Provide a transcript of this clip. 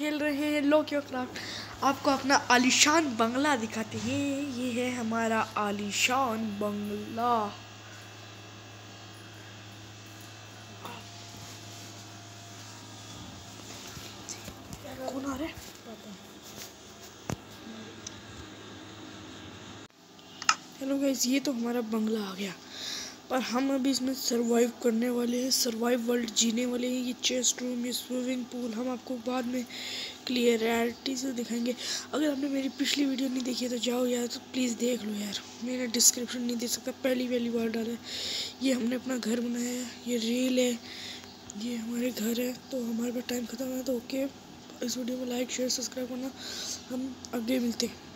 खेल रहे हैं लोकियो क्राफ्ट। आपको अपना आलीशान बंगला दिखाते हैं। ये है हमारा आलीशान बंगला। कौन आ रहा है? हेलो गाइस, ये तो हमारा बंगला आ गया, पर हम अभी इसमें सरवाइव करने वाले हैं, सरवाइव वर्ल्ड जीने वाले हैं। ये चेस्ट रूम, ये स्विमिंग पूल हम आपको बाद में क्लियरिटी से दिखाएंगे। अगर आपने मेरी पिछली वीडियो नहीं देखी है तो जाओ यार, तो प्लीज़ देख लो यार, मैंने डिस्क्रिप्शन नहीं दे सकता, पहली बार डाला है। ये हमने अपना घर बनाया है, ये रेल है, ये हमारे घर है। तो हमारे पास टाइम ख़त्म है, तो ओके, इस वीडियो में लाइक शेयर सब्सक्राइब करना। हम आगे मिलते हैं।